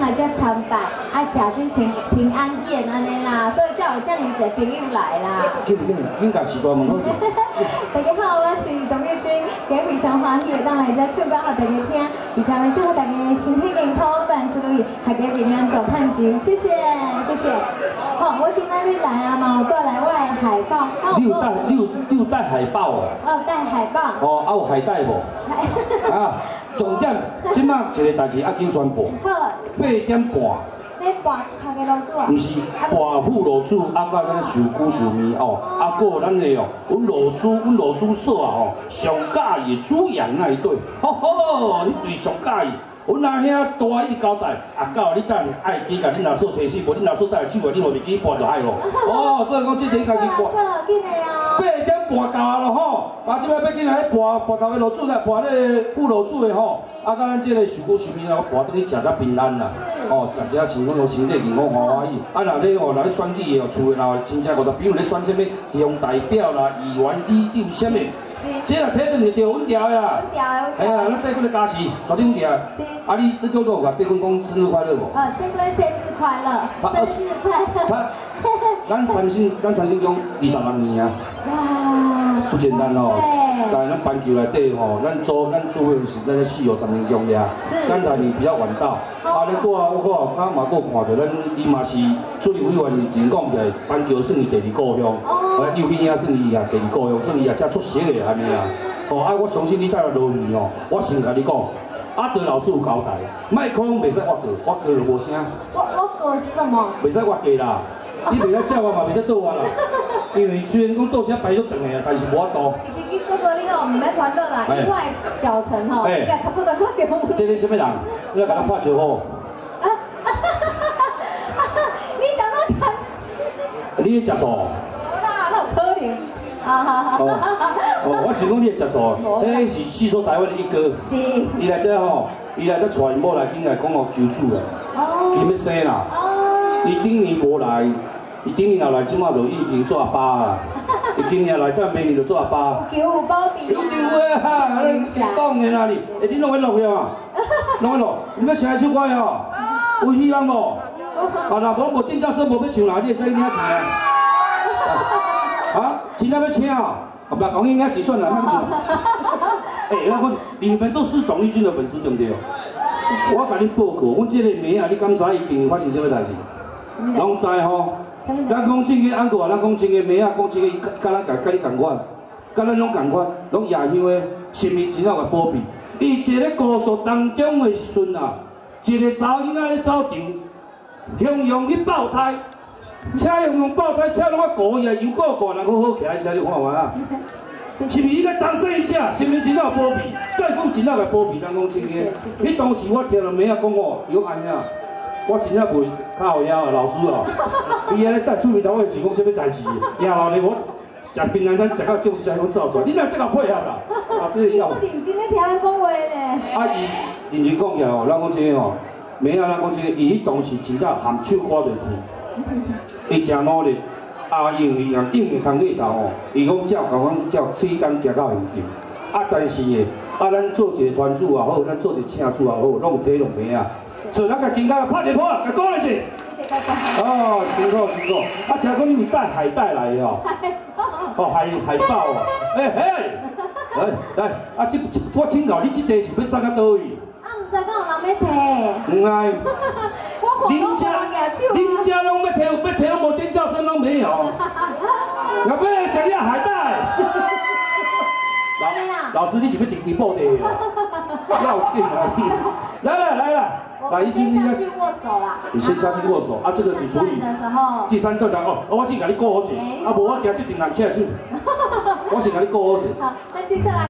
来遮参拜，食这平安宴安尼啦，所以才有遮尔侪朋友来啦。 紧甲时代问好。 大家好，我是董月君，今日非常欢喜会当来遮唱歌给大家听，而且呢祝福大家身体健康，万事如意，大家平安大趁钱，谢谢谢谢。好，我今仔日来啊嘛，有带来我的海报。 你有带海报哦？ 哦，带海报。 哦，有海带无？啊，重点，即马一个代志要紧宣布。 好。 8点半。 你跋头家路子啊？ 毋是，跋副路子，啊，甲咱受苦受命哦，啊，搁有咱的哦，阮路子所啊吼，上介意主演那一对，吼吼，迄对上介意。阮阿兄大一直交代，啊，到你等爱记甲恁老嫂提醒，无恁老嫂带手啊，你若袂记跋就害咯。哦，所以讲即个家己跋。 紧的哦。8 点半到啊咯吼，啊，即摆要紧来跋头个路子来跋咧副路子的吼，啊，甲咱即个受苦受命啊，跋等于食只平安啦。哦，食只身体身体健康欢欢喜。啊，若咧吼，若咧选举哦，厝的若真正50，比如咧选什么乡代表啦、议员、里长什么。这若体转就着稳调的啦，哎呀，咱带阮的家事，绝对稳调。啊，你叫我甲带阮讲生日快乐无？ 带阮生日快乐，生日快乐。 咱参选讲20万年啊，哇，不简单哦。但咱班级内底吼，咱做的是咱咧4、50年强俩，刚才你比较晚到，啊，咱我刚嘛搁看到咱伊嘛是主任委员真讲起来，班级算伊第2故乡，幼稚园算伊啊第2故乡，算伊啊才出色的安尼啦。哦，啊，我相信你带来落去哦，我先甲你讲，啊，对老师有交代，莫可能袂使挖过，挖过就无声。 我过是什么？ 袂使挖过啦。你袂使叫我嘛，袂使倒我啦，因为虽然讲倒车排足长的啊，但是无法度。 其实哥哥你吼唔免烦恼啦，因为脚程吼应该差不多快点。 这个什么人？你要甲咱拍招呼。 你想到看？ 你食素？ 那有可能。 哦，我是讲你会食素，迄是四所台湾的一哥。 是。 伊来这吼，伊来这带因某来紧来讲哦求助啦，伊要生啦。伊顶年无来，伊顶年若来，即马就已经做阿爸啊。伊今年来，等明年就做阿爸。 有求有保庇。 有求的哈，你讲的啦你，你弄会录呀？弄会录？你要唱一首歌哦？有希望无？啊，若无正正说无要唱啦，你会使领钱啊？啊，真正要请啊？啊，不要讲领钱算了，那唱。哎，你们都是董丽君的粉丝对不对？我甲你报告，阮这个妹啊，你敢知伊近年发生什么代志？拢知吼。咱讲真个安哥啊，咱讲真个妹啊，讲真个伊甲你同款，甲咱拢同款，拢夜乡的，心里真好个保庇。伊一个高速当中的时阵啊，一个查某囡仔咧走场，雄雄去爆胎，车雄雄爆胎，车拢啊过去啊，油过过，人好好徛在车，你看完啊。是毋是应该掌声一下？心里真好保庇，对讲真好个保庇，咱讲真个。迄当时我听到妹啊讲哦，有安呀。我真正袂较后腰啊，老师哦，伊安尼带厝面头，我是讲什么代志？夜老咧我食平安餐食到足香，我走出来，你哪这个配合啦？啊，这要。 你认真咧听咱讲话呢？ 啊，伊认真讲起来哦，咱讲真个哦，妹啊，咱讲真个，伊迄当时真正含手挂落去，伊真努力，啊，因为用硬的工课头哦，伊讲叫时间行到现场，啊，但是诶，啊，咱做一个团主也好，咱做一个请主也好，拢有体谅妹啊。所以咱甲今仔拍一波，甲鼓励一下。谢谢大家。哦，辛苦辛苦。啊，听讲你有带海带来的哦。哦，海豹哦。哎嘿，来，啊，我请教你，这地是要走到倒位？ 啊，唔知敢有人要摕。 唔爱。 我看拢无人举手。 恁家拢要摕拢无尖叫声拢没有。要不要想要海带？老师，你是要直播的哦？要紧啊你！来啦！ 我先下去握手啦。 你先下去握手啊！这个你处理。第3段哦，我先给你过好势，啊，无我惊这阵人起来手，我先给你过好势。 好，那接下来。